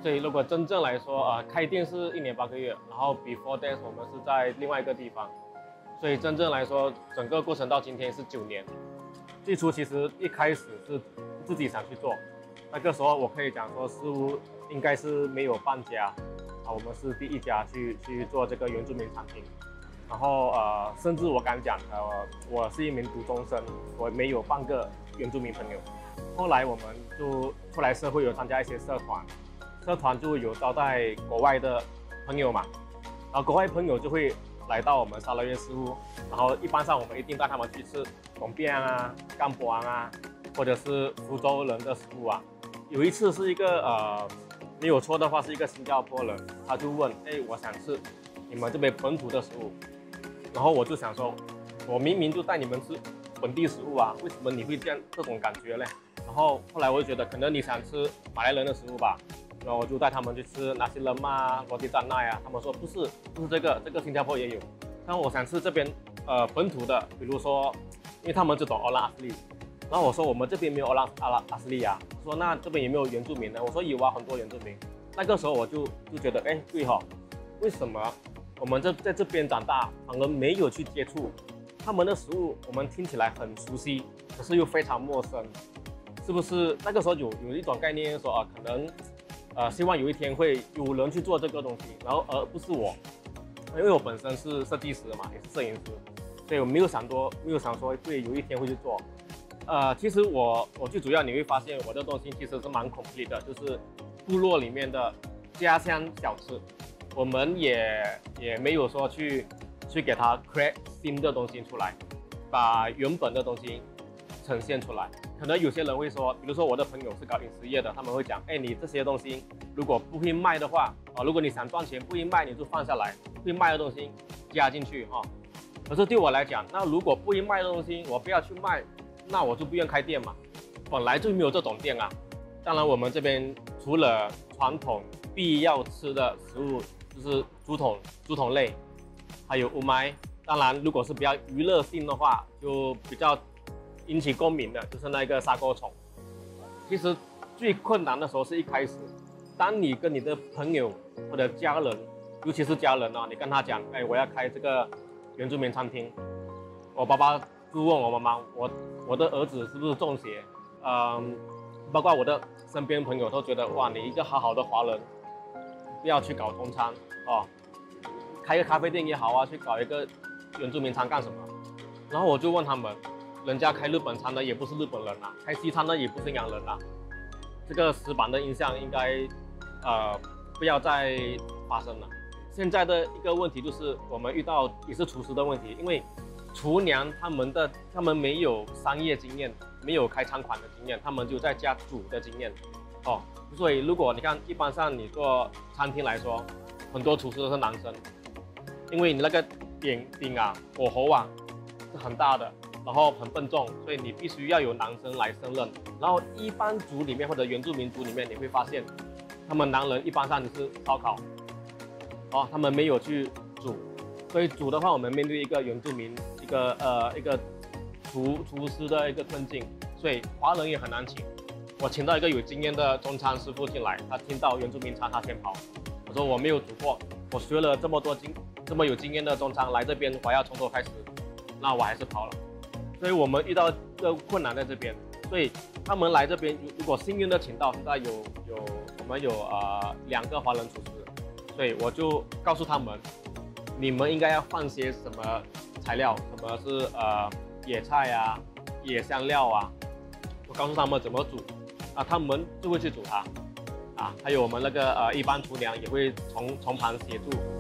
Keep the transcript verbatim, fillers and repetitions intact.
所以如果真正来说，呃，开店是一年八个月，然后 before that 我们是在另外一个地方，所以真正来说，整个过程到今天是九年。最初其实一开始是自己想去做，那个时候我可以讲说，似乎应该是没有半家，啊，我们是第一家去去做这个原住民餐厅。然后呃，甚至我敢讲，呃，我是一名独中生，我没有半个原住民朋友。后来我们就出来社会，有参加一些社团，社团就有招待国外的朋友嘛，然后国外朋友就会来到我们沙拉越食物，然后一般上我们一定带他们去吃贡边啊、干波啊，或者是福州人的食物啊。有一次是一个呃，没有错的话是一个新加坡人，他就问，哎，我想吃你们这边本土的食物。然后我就想说，我明明就带你们吃本地食物啊，为什么你会这样这种感觉呢？然后后来我就觉得，可能你想吃马来人的食物吧，然后我就带他们去吃那些人嘛、罗蒂赞奈啊。他们说不是，不是这个，这个新加坡也有。但我想吃这边呃本土的，比如说，因为他们只懂奥拉阿斯利，然后我说我们这边没有奥拉阿拉阿斯利啊，说那这边有没有原住民呢？我说有啊，很多原住民。那个时候我就就觉得，哎，对哈、哦，为什么？我们这在这边长大，反而没有去接触他们的食物，我们听起来很熟悉，可是又非常陌生，是不是？那个时候有有一种概念说啊，可能，呃，希望有一天会有人去做这个东西，然后而不是我，因为我本身是设计师嘛，也是摄影师，所以我没有想多，没有想说对有一天会去做。呃，其实我我最主要你会发现我的东西其实是蛮 complete 的，就是部落里面的家乡小吃。我们也也没有说去去给它 create 新的东西出来，把原本的东西呈现出来。可能有些人会说，比如说我的朋友是搞饮食业的，他们会讲，哎，你这些东西如果不会卖的话，啊，如果你想赚钱不会卖，你就放下来，会卖的东西加进去哈。可是对我来讲，那如果不会卖的东西我不要去卖，那我就不愿开店嘛，本来就没有这种店啊。当然我们这边除了传统必要吃的食物，就是竹筒、竹筒类，还有乌麦。当然，如果是比较娱乐性的话，就比较引起共鸣的，就是那个沙锅虫。其实最困难的时候是一开始，当你跟你的朋友或者家人，尤其是家人啊，你跟他讲，哎，我要开这个原住民餐厅，我爸爸就问我妈妈，我我的儿子是不是中邪？嗯，包括我的身边朋友都觉得，哇，你一个好好的华人。不要去搞中餐哦，开个咖啡店也好啊，去搞一个原住民餐干什么？然后我就问他们，人家开日本餐的也不是日本人啊，开西餐的也不是洋人啊，这个死板的印象应该呃不要再发生了。现在的一个问题就是我们遇到也是厨师的问题，因为厨娘他们的他们没有商业经验，没有开餐馆的经验，他们就在家煮的经验哦。所以，如果你看，一般上你做餐厅来说，很多厨师都是男生，因为你那个鼎鼎啊、火候啊是很大的，然后很笨重，所以你必须要有男生来胜任。然后一般族里面或者原住民族里面，你会发现，他们男人一般上你是烧烤，哦，他们没有去煮，所以煮的话，我们面对一个原住民一个呃一个厨厨师的一个困境，所以华人也很难请。我请到一个有经验的中餐师傅进来，他听到原住民餐，他先跑。我说我没有煮过，我学了这么多经这么有经验的中餐，来这边我要从头开始，那我还是跑了。所以我们遇到这个困难在这边，所以他们来这边，如果幸运的请到，现在有有我们有呃两个华人厨师，所以我就告诉他们，你们应该要放些什么材料，什么是呃野菜啊、野香料啊，我告诉他们怎么煮。啊，他们就会去煮它，啊，还有我们那个呃一般厨娘也会从从旁协助，